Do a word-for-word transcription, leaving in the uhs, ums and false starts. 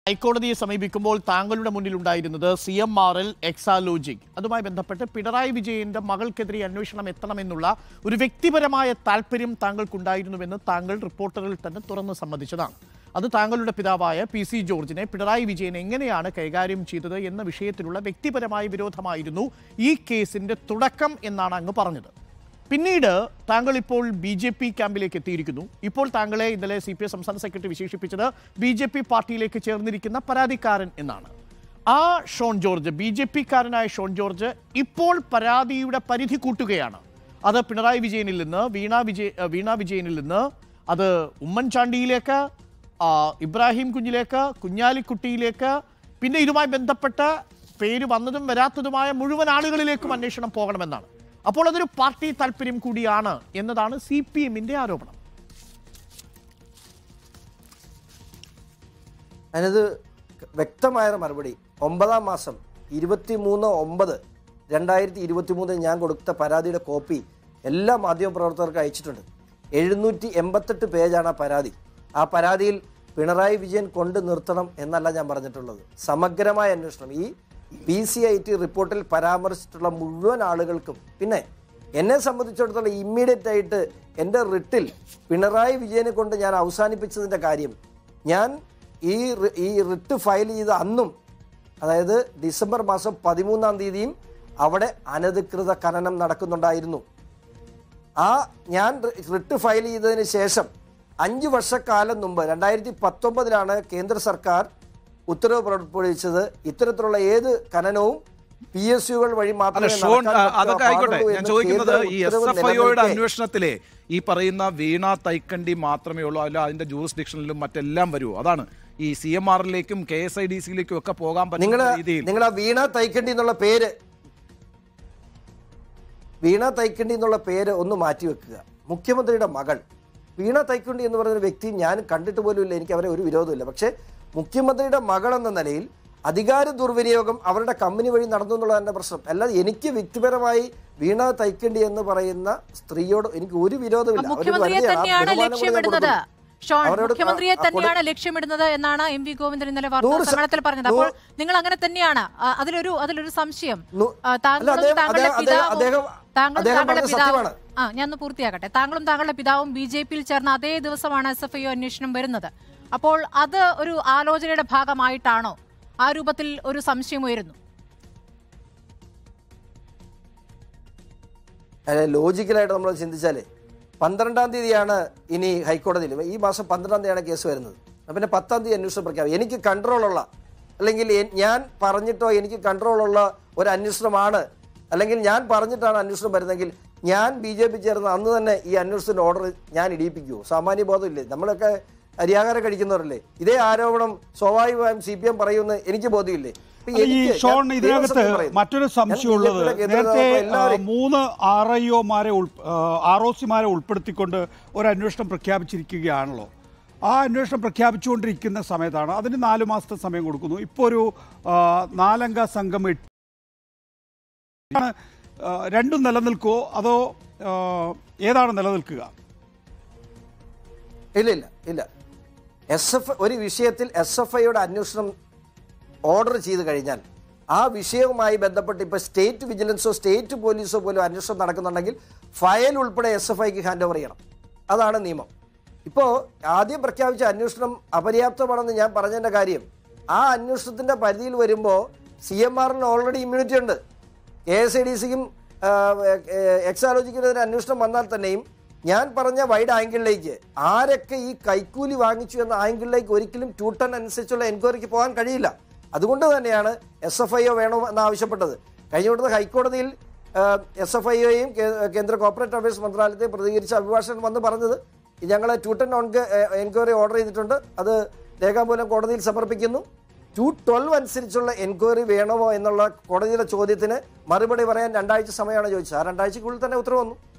ഹൈക്കോടതിയെ സമീപിക്കുമ്പോൾ താങ്കളുടെ മുന്നിലുണ്ടായിരുന്നത് C M R L Exalogic. അതുമായി ബന്ധപ്പെട്ട് പിണറായി വിജയന്റെ മകൾക്കെതിരെ അന്വേഷണം എത്തണമെന്നുള്ള ഒരു വ്യക്തിപരമായ താല്പര്യം താങ്കൾക്കുണ്ടായിരുന്നുവെന്ന് താങ്കൾ റിപ്പോർട്ടറിൽ തന്നെ തുറന്ന് സമ്മതിച്ചതാണ്. അത് താങ്കളുടെ പിതാവായ പി സി ജോർജിനെ പിണറായി വിജയൻ എങ്ങനെയാണ് കൈകാര്യം ചെയ്തത് എന്ന വിഷയത്തിലുള്ള വ്യക്തിപരമായ വിരോധമായിരുന്നു ഈ കേസിന്റെ തുടക്കം എന്നാണ് അങ്ങ് പറഞ്ഞത്. പിന്നീട് താങ്കൾ ഇപ്പോൾ ബി ജെ പി ക്യാമ്പിലേക്ക് എത്തിയിരിക്കുന്നു. ഇപ്പോൾ താങ്കളെ ഇന്നലെ സി പി എം സംസ്ഥാന സെക്രട്ടറി വിശേഷിപ്പിച്ചത് ബി ജെ പി പാർട്ടിയിലേക്ക് ചേർന്നിരിക്കുന്ന പരാതിക്കാരൻ എന്നാണ്. ആ ഷോൺ ജോർജ്, ബി ജെ പിക്കാരനായ ഷോൺ ജോർജ് ഇപ്പോൾ പരാതിയുടെ പരിധി കൂട്ടുകയാണ്. അത് പിണറായി വിജയനിൽ നിന്ന് വീണ വിജയ വീണ വിജയനിൽ നിന്ന് അത് ഉമ്മൻചാണ്ടിയിലേക്ക്, ഇബ്രാഹിം കുഞ്ഞിലേക്ക്, കുഞ്ഞാലിക്കുട്ടിയിലേക്ക്, പിന്നെ ഇതുമായി ബന്ധപ്പെട്ട പേര് വന്നതും വരാത്തതുമായ മുഴുവൻ ആളുകളിലേക്കും അന്വേഷണം പോകണമെന്നാണ്. അപ്പോൾ അതൊരു പാർട്ടി താല്പര്യം കൂടിയാണ് എന്നതാണ് സി പി എമ്മിന്റെ ആരോപണം. അതിനത് വ്യക്തമായ മറുപടി ഒമ്പതാം മാസം ഇരുപത്തി മൂന്ന് ഒമ്പത് രണ്ടായിരത്തി ഇരുപത്തി മൂന്നിൽ ഞാൻ കൊടുത്ത പരാതിയുടെ കോപ്പി എല്ലാ മാധ്യമപ്രവർത്തകർക്ക് അയച്ചിട്ടുണ്ട്. എഴുന്നൂറ്റി എൺപത്തെട്ട് പേജാണ് ആ പരാതി. ആ പരാതിയിൽ പിണറായി വിജയൻ കൊണ്ട് നിർത്തണം എന്നല്ല ഞാൻ പറഞ്ഞിട്ടുള്ളത്. സമഗ്രമായ അന്വേഷണം ഈ പി സി ഐ ടി റിപ്പോർട്ടിൽ പരാമർശിച്ചിട്ടുള്ള മുഴുവൻ ആളുകൾക്കും, പിന്നെ എന്നെ സംബന്ധിച്ചിടത്തോളം ഇമ്മീഡിയറ്റ് ആയിട്ട് എൻ്റെ റിട്ടിൽ പിണറായി വിജയനെ കൊണ്ട് ഞാൻ അവസാനിപ്പിച്ചതിൻ്റെ കാര്യം, ഞാൻ ഈ ഈ റിട്ട് ഫയൽ ചെയ്ത അന്നും, അതായത് ഡിസംബർ മാസം പതിമൂന്നാം തീയതിയും അവിടെ അനധികൃത ഖനനം നടക്കുന്നുണ്ടായിരുന്നു. ആ ഞാൻ റിട്ട് ഫയൽ ചെയ്തതിന് ശേഷം അഞ്ച് വർഷക്കാലം മുമ്പ് രണ്ടായിരത്തി പത്തൊമ്പതിലാണ് കേന്ദ്ര സർക്കാർ ഉത്തരവ് പുറപ്പെടുവിച്ചത്. ഇത്തരത്തിലുള്ള ഏത് ഖനനവും പി എസ് യുകൾ വഴി മാത്രമേ. അതൊക്കെ ആയിക്കോട്ടെ, ഞാൻ ചോദിക്കുന്നത് ഈ എസ് എഫ് ഐയുടെ അന്വേഷണത്തിലെ ഈ പറയുന്ന വീണ തൈക്കണ്ടി മാത്രമേ ഉള്ളൂ, അല്ല അതിന്റെ ജൂറിസ്ഡിക്ഷനിലും മറ്റെല്ലാം വരുമോ? അതാണ് ഈ സി എം ആർ എല്ലിലേക്കും കെ എസ് ഐ ഡി സിയിലേക്കും ഒക്കെ പോകാൻ പറ്റുന്ന രീതിയിൽ. നിങ്ങൾ ആ വീണ തൈക്കണ്ടി എന്നുള്ള പേര് വീണ തൈക്കണ്ടി എന്നുള്ള പേര് ഒന്ന് മാറ്റിവെക്കുക. മുഖ്യമന്ത്രിയുടെ മകൾ വീണ തൈക്കണ്ടി എന്ന് പറയുന്ന വ്യക്തി ഞാൻ കണ്ടിട്ട് പോലും ഇല്ല, എനിക്ക് അവരെ ഒരു വിരോധമില്ല. പക്ഷേ മുഖ്യമന്ത്രിയുടെ മകൾ എന്ന നിലയിൽ അധികാര ദുർവിനിയോഗം അവരുടെ കമ്പനി വഴി നടന്നു എന്നുള്ളതിൻ്റെ പ്രശ്നം. അല്ലാതെ എനിക്ക് വ്യക്തിപരമായി വീണ തൈക്കണ്ടി എന്ന് പറയുന്ന സ്ത്രീയോട് എനിക്ക് ഒരു വിരോധമില്ല. മുഖ്യമന്ത്രിയെ തന്നെയാണ് ലക്ഷ്യമിടുന്നത് മുഖ്യമന്ത്രിയെ തന്നെയാണ് ലക്ഷ്യമിടുന്നത് എന്നാണ് എം വി ഗോവിന്ദൻ ഇന്നലെ വാർത്താ സമ്മേളനത്തിൽ പറഞ്ഞത്. അപ്പോൾ നിങ്ങൾ അങ്ങനെ തന്നെയാണ്, അതിലൊരു അതിലൊരു സംശയം. താങ്കളും താങ്കളുടെ പിതാവും താങ്കളും താങ്കളുടെ പിതാവും ആ ഞാൻ ഒന്ന് പൂർത്തിയാക്കട്ടെ താങ്കളും താങ്കളുടെ പിതാവും ബി ജെ പിയിൽ ചേർന്ന അതേ ദിവസമാണ് എസ് എഫ് ഐ അന്വേഷണം വരുന്നത്. അപ്പോൾ അത് ഒരു ആലോചനയുടെ ഭാഗമായിട്ടാണോ? ആ രൂപത്തിൽ ഒരു സംശയം ഉയരുന്നു. ലോജിക്കലായിട്ട് നമ്മൾ ചിന്തിച്ചാലേ പന്ത്രണ്ടാം തീയതിയാണ് ഇനി ഹൈക്കോടതിയിൽ, ഈ മാസം പന്ത്രണ്ടാം തീയതിയാണ് കേസ് വരുന്നത്. പിന്നെ പത്താം തീയതി അന്വേഷണം പ്രഖ്യാപിക്കും. എനിക്ക് കൺട്രോളുള്ള, അല്ലെങ്കിൽ ഞാൻ പറഞ്ഞിട്ടോ എനിക്ക് കൺട്രോളുള്ള ഒരു അന്വേഷണമാണ്, അല്ലെങ്കിൽ ഞാൻ പറഞ്ഞിട്ടാണ് അന്വേഷണം വരുന്നതെങ്കിൽ ഞാൻ ബി ജെ പി ചേർന്ന് അന്ന് തന്നെ ഈ അന്വേഷണത്തിൻ്റെ ഓർഡർ ഞാൻ ഇടിയിപ്പിക്കുമോ? സാമാന്യ ബോധമില്ലേ? നമ്മളൊക്കെ അരിയാഹാരം കഴിക്കുന്നവരല്ലേ? ഇതേ ആരോപണം സ്വാഭാവികമായും സി പി എം പറയുമെന്ന് എനിക്ക് ബോധ്യമില്ലേ? ഇതിനകത്ത് മറ്റൊരു സംശയമുള്ളത്, നേരത്തെ മൂന്ന് ആർ ഐ ഒമാരെ ആർ ഒ സിമാരെ ഉൾപ്പെടുത്തിക്കൊണ്ട് ഒരു അന്വേഷണം പ്രഖ്യാപിച്ചിരിക്കുകയാണല്ലോ. ആ അന്വേഷണം പ്രഖ്യാപിച്ചുകൊണ്ടിരിക്കുന്ന സമയത്താണ് അതിന് നാലു മാസത്തെ സമയം കൊടുക്കുന്നു. ഇപ്പോൾ ഒരു നാലംഗ സംഘം രണ്ടും നിലനിൽക്കുമോ അതോ ഏതാണ് നിലനിൽക്കുക? ഇല്ല ഇല്ല ഇല്ല എസ് എഫ് ഒരു വിഷയത്തിൽ എസ് എഫ് ഐയുടെ അന്വേഷണം ഓർഡർ ചെയ്ത് കഴിഞ്ഞാൽ ആ വിഷയവുമായി ബന്ധപ്പെട്ട് ഇപ്പോൾ സ്റ്റേറ്റ് വിജിലൻസോ സ്റ്റേറ്റ് പോലീസോ പോലും അന്വേഷണം നടക്കുന്നുണ്ടെങ്കിൽ ഫയൽ ഉൾപ്പെടെ എസ് എഫ് ഐക്ക് ഹാൻഡ് ഓവർ ചെയ്യണം. അതാണ് നിയമം. ഇപ്പോൾ ആദ്യം പ്രഖ്യാപിച്ച അന്വേഷണം അപര്യാപ്തമാണെന്ന് ഞാൻ പറഞ്ഞതിൻ്റെ കാര്യം, ആ അന്വേഷണത്തിൻ്റെ പരിധിയിൽ വരുമ്പോൾ സി എം ആറിന് ഓൾറെഡി ഇമ്മ്യൂണിറ്റി ഉണ്ട്. കെ എസ് ഐ ഡി സിക്കും എക്സാലോജിക്കെതിരെ അന്വേഷണം വന്നാൽ തന്നെയും ഞാൻ പറഞ്ഞ വൈഡ് ആംഗിളിലേക്ക് ആരൊക്കെ ഈ കൈക്കൂലി വാങ്ങിച്ചു എന്ന ആംഗിളിലേക്ക് ഒരിക്കലും ട്യൂട്ടൺ അനുസരിച്ചുള്ള എൻക്വയറിക്ക് പോകാൻ കഴിയില്ല. അതുകൊണ്ട് തന്നെയാണ് എസ് എഫ് ഐ ഒ വേണോ എന്നാവശ്യപ്പെട്ടത്. കഴിഞ്ഞ കൊടുത്ത ഹൈക്കോടതിയിൽ എസ് എഫ് ഐ ഒയും കേന്ദ്ര കോർപ്പറേറ്റ് അഫയേഴ്സ് മന്ത്രാലയത്തെ പ്രതികരിച്ച അഭിഭാഷകൻ വന്ന് പറഞ്ഞത് ഞങ്ങൾ ട്യൂട്ടൺ ഓൺ എൻക്വയറി ഓർഡർ ചെയ്തിട്ടുണ്ട്, അത് രേഖാമൂലം കോടതിയിൽ സമർപ്പിക്കുന്നു. ടു ട്വൽവ് അനുസരിച്ചുള്ള എൻക്വയറി വേണമോ എന്നുള്ള കോടതിയുടെ ചോദ്യത്തിന് മറുപടി പറയാൻ രണ്ടാഴ്ച സമയമാണ് ചോദിച്ചത്. ആ രണ്ടാഴ്ചക്കുള്ളിൽ തന്നെ ഉത്തരവ് വന്നു.